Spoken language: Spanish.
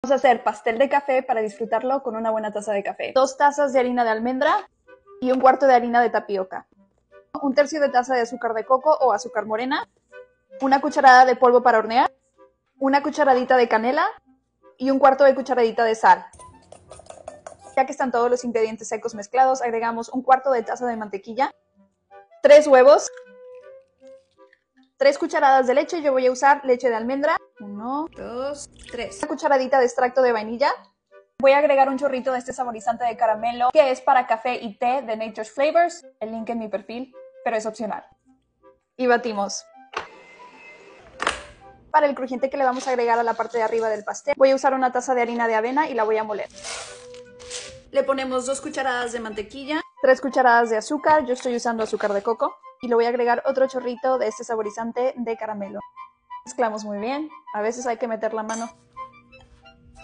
Vamos a hacer pastel de café para disfrutarlo con una buena taza de café. 2 tazas de harina de almendra y un cuarto de harina de tapioca. 1/3 de taza de azúcar de coco o azúcar morena. 1 cucharada de polvo para hornear. 1 cucharadita de canela y 1/4 de cucharadita de sal. Ya que están todos los ingredientes secos mezclados, agregamos 1/4 de taza de mantequilla, 3 huevos, 3 cucharadas de leche. Yo voy a usar leche de almendra. 1, 2, 3. 1 cucharadita de extracto de vainilla. Voy a agregar un chorrito de este saborizante de caramelo que es para café y té de Nature's Flavors. El link en mi perfil, pero es opcional. Y batimos. Para el crujiente que le vamos a agregar a la parte de arriba del pastel, voy a usar 1 taza de harina de avena y la voy a moler. Le ponemos 2 cucharadas de mantequilla, 3 cucharadas de azúcar, yo estoy usando azúcar de coco, y le voy a agregar otro chorrito de este saborizante de caramelo. Mezclamos muy bien, a veces hay que meter la mano.